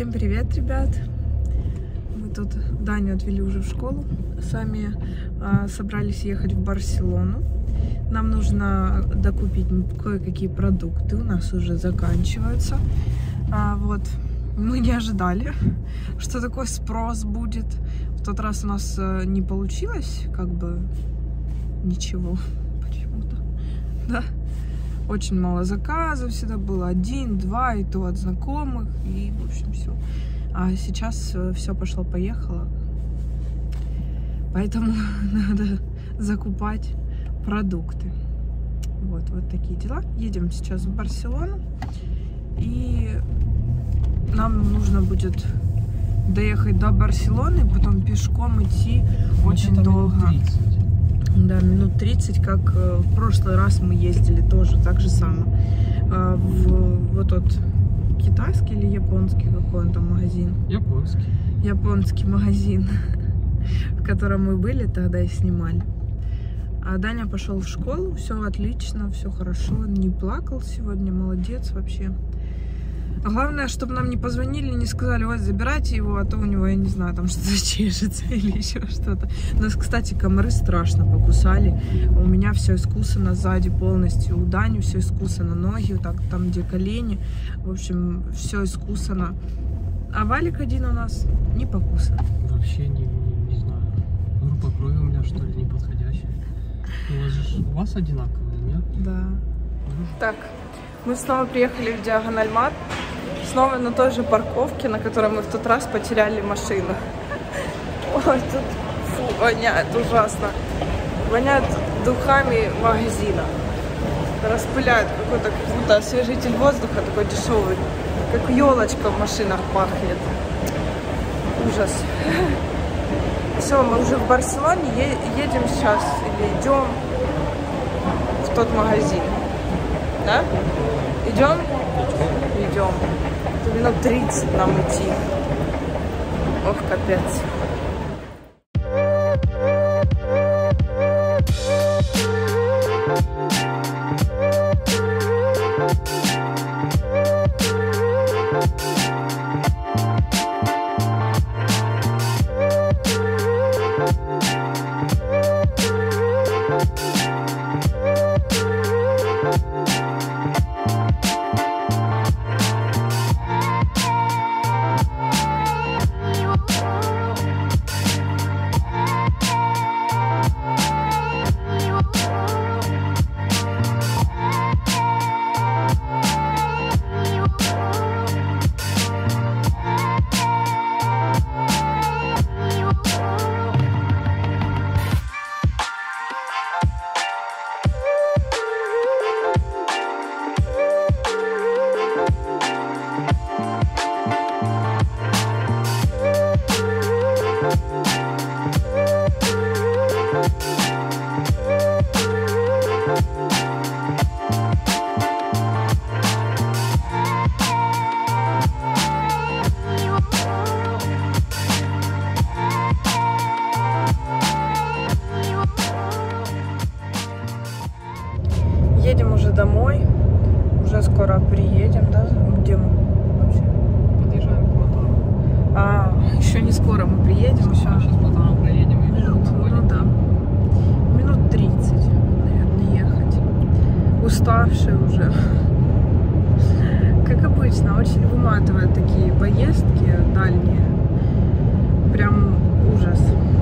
Всем привет, ребят! Мы тут Даню отвели уже в школу. Сами собрались ехать в Барселону. Нам нужно докупить кое-какие продукты. У нас уже заканчиваются. Вот. Мы не ожидали, что такой спрос будет. В тот раз у нас не получилось, как бы, ничего почему-то. Да. Очень мало заказов всегда было, 1-2, и то от знакомых, и в общем все. А сейчас все пошло-поехало, поэтому надо закупать продукты. Вот такие дела. Едем сейчас в Барселону, и нам нужно будет доехать до Барселоны, потом пешком идти очень долго. Да, минут 30, как в прошлый раз мы ездили, тоже так же само. Вот тот китайский или японский, какой он там магазин? Японский. Японский магазин, в котором мы были тогда и снимали. А Даня пошел в школу, все отлично, все хорошо, не плакал сегодня, молодец вообще. Главное, чтобы нам не позвонили, не сказали: ой, забирайте его, а то у него, я не знаю, там что-то чешется или еще что-то. Нас, кстати, комары страшно покусали. У меня все искусано сзади полностью, у Дани все искусано, ноги, вот так, там, где колени. В общем, все искусано. А Валик один у нас не покусан. Вообще не знаю. Группа крови у меня, что ли, не подходящая. У вас одинаковые, нет? Да. Так, мы снова приехали в Диагональ-Мар. Снова на той же парковке, на которой мы в тот раз потеряли машину. Ой, тут фу, воняет ужасно. Воняет духами магазина. Распыляет какой-то, как будто освежитель воздуха такой дешевый. Как елочка в машинах пахнет. Ужас. Все, мы уже в Барселоне, едем сейчас или идем в тот магазин. Да? Идем? Идем. Минут 30 нам идти. Ох, капец. Едем уже домой, уже скоро приедем, да? Где мы вообще? Подъезжаем к Платану. Еще не скоро мы приедем. Сейчас Платану проедем и минут, ну да, минут 30, наверное, ехать. Уставшие уже. Как обычно, очень выматывают такие поездки дальние. Прям ужас.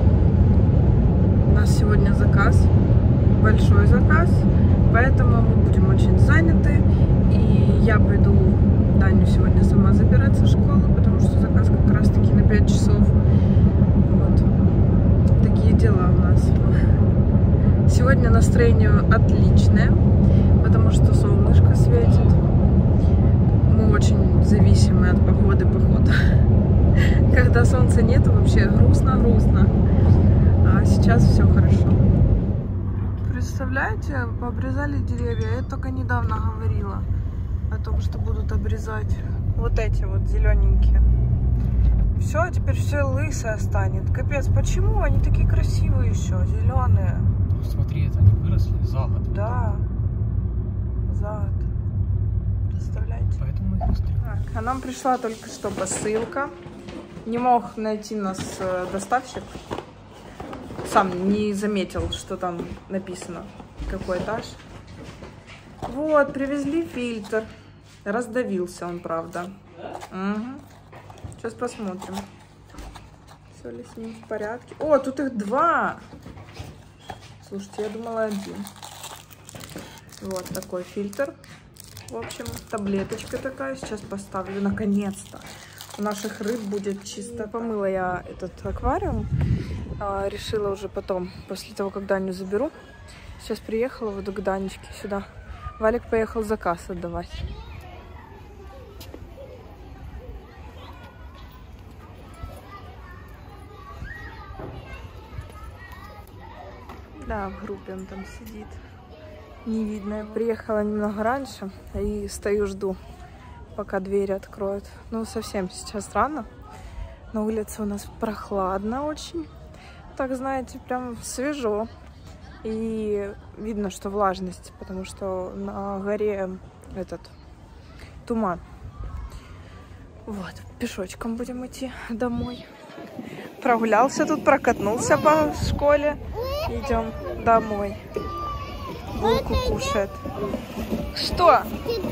У нас сегодня заказ, большой заказ. Поэтому мы будем очень заняты, и я пойду Даню сегодня сама забирать со школы, потому что заказ как раз таки на 5 часов. Вот. Такие дела у нас. Сегодня настроение отличное, потому что солнышко светит. Мы очень зависимы от погоды, походу. Когда солнца нет, вообще грустно-грустно. А сейчас все хорошо. Представляете, пообрезали деревья. Я только недавно говорила о том, что будут обрезать вот эти вот зелененькие. Все, теперь все лысое станет. Капец, почему они такие красивые еще, зеленые? Смотри, это они выросли за год. Да, за год. Представляете? Поэтому их быстрее. Так, а нам пришла только что посылка. Не мог найти нас доставщик. Сам не заметил, что там написано, какой этаж. Вот, привезли фильтр. Раздавился он, правда. Угу. Сейчас посмотрим, все ли с ним в порядке. О, тут их 2. Слушайте, я думала 1. Вот такой фильтр. В общем, таблеточка такая. Сейчас поставлю, наконец-то. У наших рыб будет чисто. Помыла я этот аквариум. Решила уже потом, после того, как Даню заберу. Сейчас приехала, вот к Данечке сюда. Валик поехал заказ отдавать. Да, в группе он там сидит. Не видно. Я приехала немного раньше и стою, жду, пока двери откроют. Ну, совсем сейчас рано. На улице у нас прохладно очень. Так, знаете, прям свежо. И видно, что влажность, потому что на горе этот туман. Вот, пешочком будем идти домой. Прогулялся тут, прокатнулся по школе. Идем домой. Булку кушает. Что?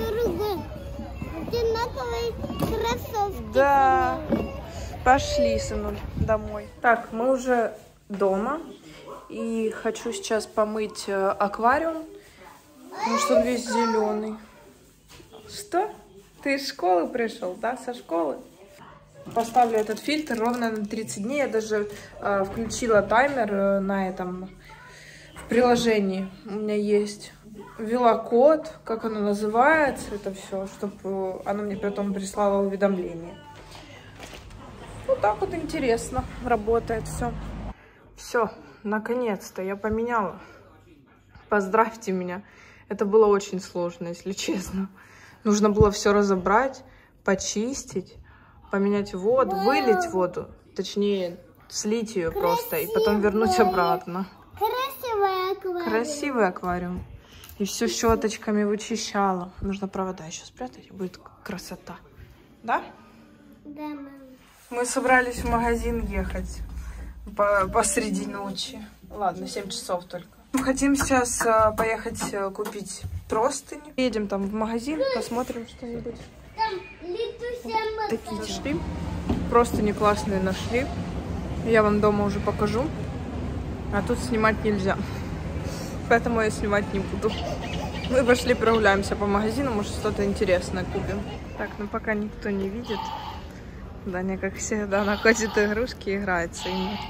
Да. Пошли, сынуль, домой. Так, мы уже дома. И хочу сейчас помыть аквариум, потому что он весь зеленый. Что? Ты из школы пришел, да? Со школы? Поставлю этот фильтр ровно на 30 дней. Я даже включила таймер на этом в приложении. У меня есть. Ввела код, как оно называется, это все, чтобы оно мне потом прислало уведомление. Вот так вот интересно работает все. Все, наконец-то я поменяла. Поздравьте меня. Это было очень сложно, если честно. Нужно было все разобрать, почистить, поменять воду, вылить воду, точнее, слить ее просто и потом вернуть обратно. Красивый аквариум. Красивый аквариум. И все щеточками вычищала. Нужно провода еще спрятать, будет красота. Да? Да, мама. Мы собрались в магазин ехать посреди ночи. Ладно, 7 часов только. Мы хотим сейчас поехать купить простыни. Едем там в магазин, посмотрим что-нибудь. Там летучая Такие зашли. Простыни классные нашли. Я вам дома уже покажу. А тут снимать нельзя. Поэтому я снимать не буду. Мы пошли прогуляемся по магазину, может что-то интересное купим. Так, ну пока никто не видит. Даня, как всегда, находит игрушки и играется ими.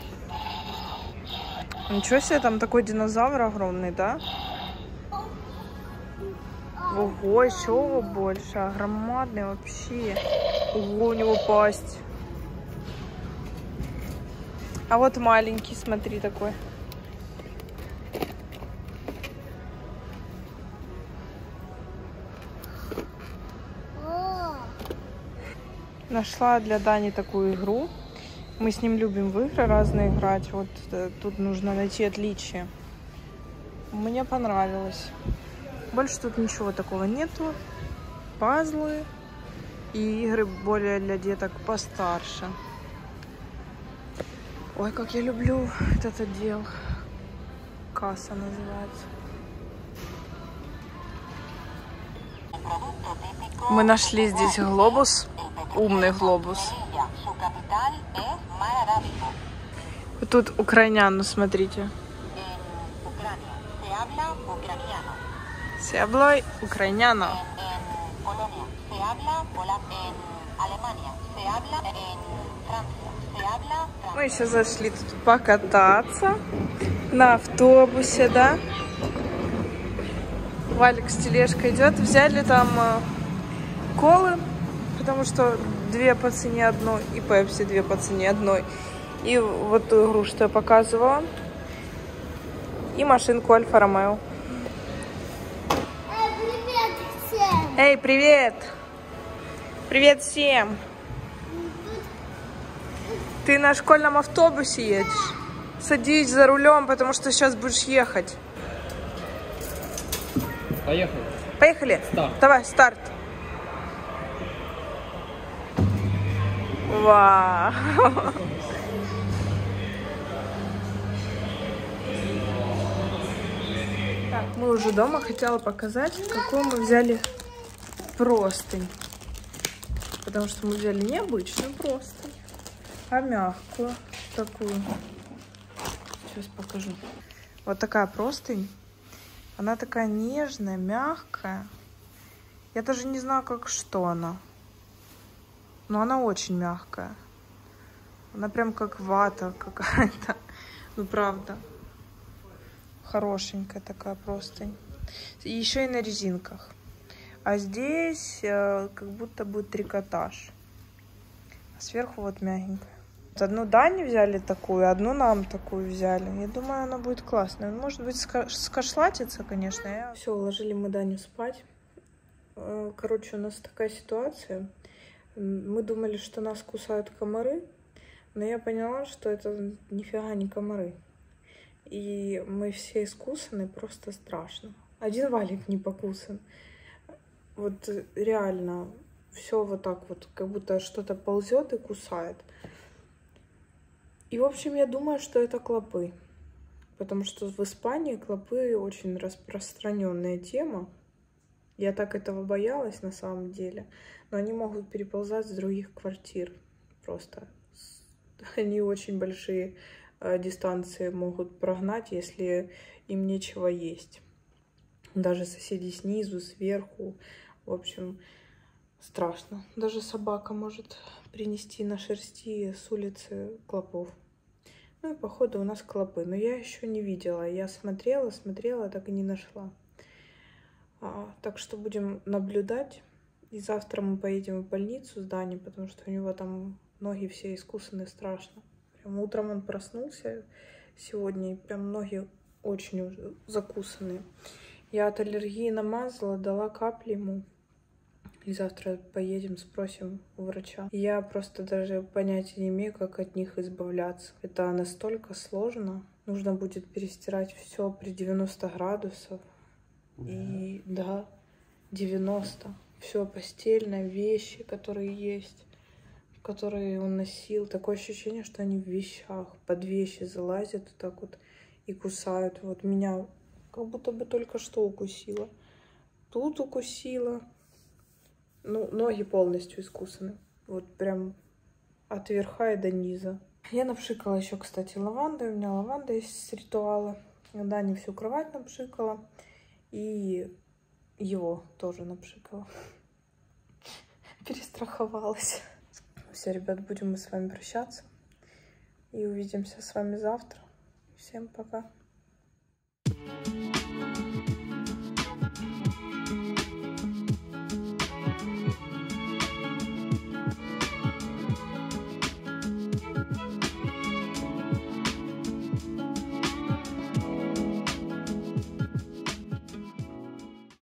Ничего себе, там такой динозавр огромный, да? Ого, еще больше. Громадный вообще. Ого, у него пасть. А вот маленький, смотри, такой. Нашла для Дани такую игру. Мы с ним любим в игры разные играть. Вот тут нужно найти отличия. Мне понравилось. Больше тут ничего такого нету. Пазлы и игры более для деток постарше. Ой, как я люблю этот отдел. Касса называется. Мы нашли здесь глобус. Умный глобус. Тут украиняну, смотрите. Se habla ucraniano. Мы еще зашли тут покататься на автобусе, да? Валик с тележкой идет. Взяли там колы, потому что 2 по цене одной, и пепси 2 по цене одной. И вот ту игру, что я показывала. И машинку Альфа Ромео. Привет всем. Эй, привет! Привет всем! Ты на школьном автобусе едешь? Садись за рулем, потому что сейчас будешь ехать. Поехали. Поехали? Старт. Давай, старт. Вау! Так, мы уже дома. Хотела показать, какую мы взяли простынь. Потому что мы взяли не обычную простынь, а мягкую такую. Сейчас покажу. Вот такая простынь. Она такая нежная, мягкая. Я даже не знаю, что она. Но она очень мягкая. Она прям как вата какая-то. Ну, правда. Хорошенькая такая простынь. И еще и на резинках. А здесь как будто бы трикотаж. А сверху вот мягенькая. Одну Дане взяли такую, одну нам такую взяли. Я думаю, она будет классная. Может быть, скошлатится, конечно. Все, уложили мы Даню спать. Короче, у нас такая ситуация. Мы думали, что нас кусают комары, но я поняла, что это нифига не комары. И мы все искусаны, просто страшно. Один Валик не покусан. Вот реально все вот так вот, как будто что-то ползет и кусает. И, в общем, я думаю, что это клопы. Потому что в Испании клопы очень распространенная тема. Я так этого боялась на самом деле. Но они могут переползать с других квартир. Просто. Они очень большие дистанции могут прогнать, если им нечего есть. Даже соседи снизу, сверху. В общем, страшно. Даже собака может принести на шерсти с улицы клопов. Ну и походу у нас клопы. Но я еще не видела. Я смотрела, так и не нашла. Так что будем наблюдать. И завтра мы поедем в больницу с Даней, потому что у него там ноги все искусаны страшно. Прям утром он проснулся сегодня, и прям ноги очень закусанные. Я от аллергии намазала, дала капли ему. И завтра поедем, спросим у врача. Я просто даже понятия не имею, как от них избавляться. Это настолько сложно. Нужно будет перестирать все при 90 градусов. И да, 90. Все постельное, вещи, которые есть, которые он носил. Такое ощущение, что они в вещах. Под вещи залазят вот так вот и кусают. Вот меня как будто бы только что укусила. Тут укусила. Ну, ноги полностью искусаны. Вот прям от верха и до низа. Я напшикала еще, кстати, лавандой. У меня лаванда есть с ритуала. Дане всю кровать напшикала. И его тоже напшикала. Перестраховалась. Все, ребят, будем мы с вами прощаться. И увидимся с вами завтра. Всем пока.